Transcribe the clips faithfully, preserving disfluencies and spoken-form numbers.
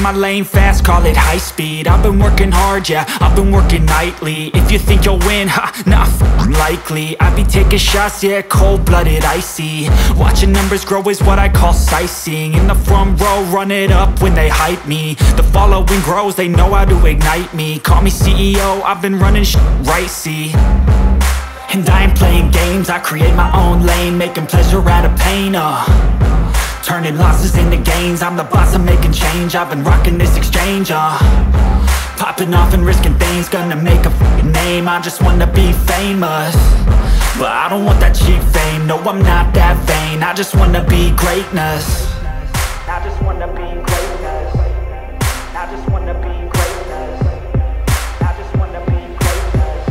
my lane fast, call it high speed. I've been working hard, yeah, I've been working nightly. If you think you'll win, ha, nah, f***ing likely. I be taking shots, yeah, cold-blooded, icy. Watching numbers grow is what I call sightseeing. In the front row, run it up when they hype me. The following grows, they know how to ignite me. Call me C E O, I've been running shit right, see. And I ain't playing games, I create my own lane, making pleasure out of pain, uh turning losses into gains, I'm the boss, I'm making change. I've been rocking this exchange, uh popping off and risking things, gonna make a f***ing name. I just wanna be famous, but I don't want that cheap fame. No, I'm not that vain, I just wanna be greatness. I just wanna be greatness. I just wanna be greatness. I just wanna be greatness.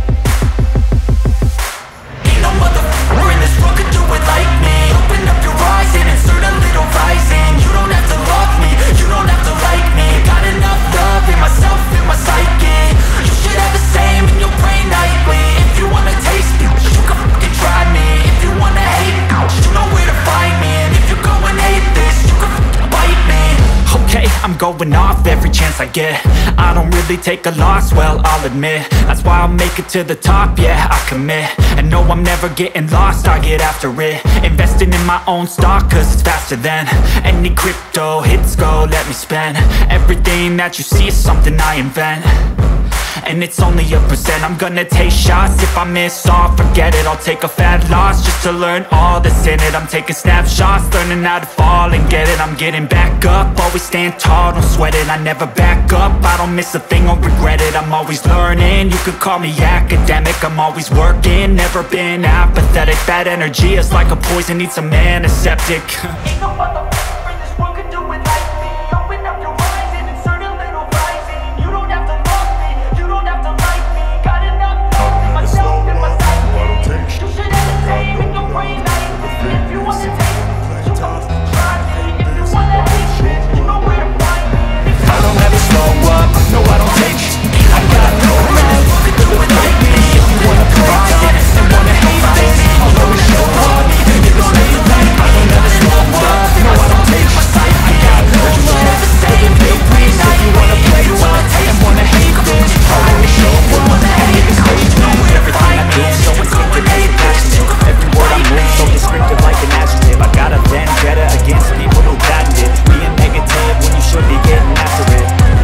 Ain't no motherfucker in this world could do it like me. Open up your eyes and insert a little rising. You don't have to love me, you don't have to like me. Got enough love in myself, in my psyche. You should have the same in your brain nightly. If you wanna taste me, you can fucking try me. If you wanna hate me, you know where to find me. And if you go and hate this, you can fucking bite me. Okay, I'm going off every chance I get. I don't really take a loss, well, I'll admit. That's why I'll make it to the top, yeah, I commit. And no, I'm never getting lost, I get after it. Investing in my own stock, cause it's faster than any crypto hits go, let me spend. Everything that you see is something I invent, and it's only a percent. I'm gonna take shots, if I miss all, forget it. I'll take a fat loss just to learn all that's in it. I'm taking snapshots, learning how to fall and get it. I'm getting back up, always stand tall, don't sweat it. I never back up, I don't miss a thing or regret it. I'm always learning, you could call me academic. I'm always working, never been apathetic. Bad energy is like a poison, needs some antiseptic. Ain't no motherfucker in this world could do it like me. Open up your eyes and insert a little rising. You don't have to love me, you don't have to like me. Got enough love in myself, in my psyche. You should have the same in your brain nightly. If you want to take me, you can try me. If you want to hate me, you know where to find me. I don't ever slow up, no I don't take sh**. I got no love for the like me. If you wanna play tough and wanna hate this, I'll always show up and give a statement. I don't ever slow up, no I don't take sh**. I got no love for the fake me. If you wanna play tough and wanna hate this, I'll always show up and give a statement. Everything I do so instinctive and passionate. Every word I move so descriptive like an adjective. I got a vendetta against people who patented being negative when you should be getting after it.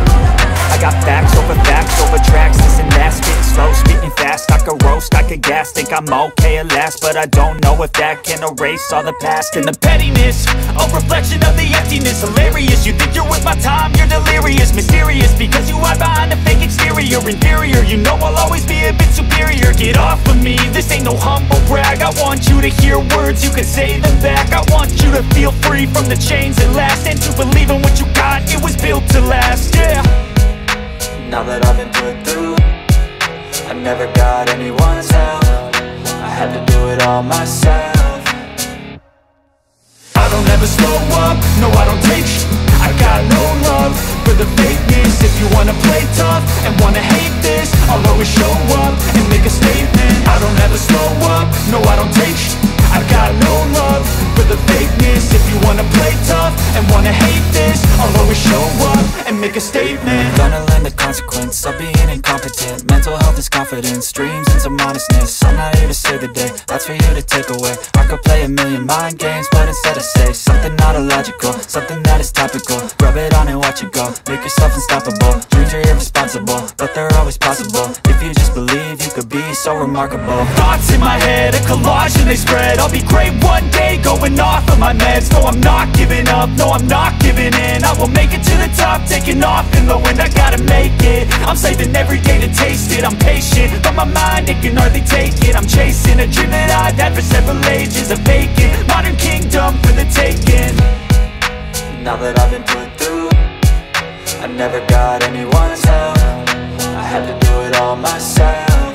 I got facts over facts over tracks, this and that. Spitting slow, spitting fast, I could roast, I could gas. Think I'm okay at last, but I don't know if that can erase all the past. And the pettiness, a reflection of the emptiness. Hilarious, you think you're worth my time, you're delirious. Mysterious, because you hide behind a fake exterior. Inferior, you know I'll always be a bit superior. Get off of me, this ain't no humble brag. I want you to hear words, you can say them back. I want you to feel free from the chains that last, and to believe in what you got, it was built to last, yeah. Now that I've been put through, I never got anyone's help. I had to do it all myself. I don't ever slow up, no I don't take sh**. I got no love for the fakeness. If you wanna play tough and wanna hate this, I'll always show up and make a statement. I don't ever slow up, no I don't take sh**. I got no love for the fakeness. If you wanna play tough and wanna hate this, I'll always show up and make a statement. Gonna learn the consequence of being incompetent. Mental health is confidence, dreams and some honestness. I'm not here to save the day, that's for you to take away. I could play a million mind games, but instead I say something not illogical, something that is topical. Rub it on and watch it go, make yourself unstoppable. Dreams are irresponsible, but they're always possible. If you just believe, you could be so remarkable. Thoughts in my head, a collage and they spread. I'll be great one day, going off of my meds. No, I'm not giving up, no, I'm not giving in. I will make it to the top, taking off in the wind. I gotta make it, I'm saving every day to taste it. I'm patient, but my mind, it can hardly take it. I'm chasing a dream that I've had for several ages. A vacant, modern kingdom for the taking. Now that I've been put through, I never got anyone's help. I had to do it all myself.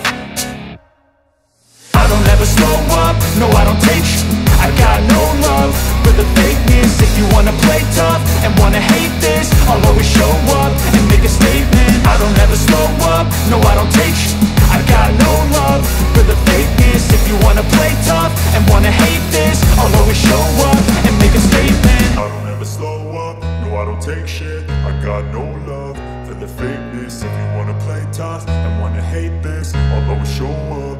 I don't ever slow up, no I don't take sh**. I got no love for the fakeness. If you wanna play tough and wanna hate this, I'll always show up and make a statement. I don't ever slow up, no I don't take sh**. I got no love for the fakeness. If you wanna play tough and wanna hate this, I'll always show up and make a statement. I don't ever slow up, no I don't take shit. I got this. If you wanna play tough and wanna hate this, I'll always show up.